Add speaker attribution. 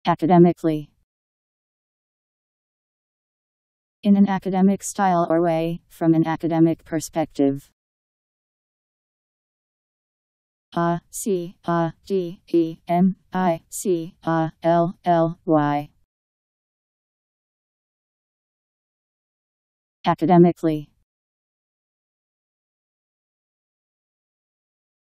Speaker 1: Academically. In an academic style or way, from an academic perspective. Academically.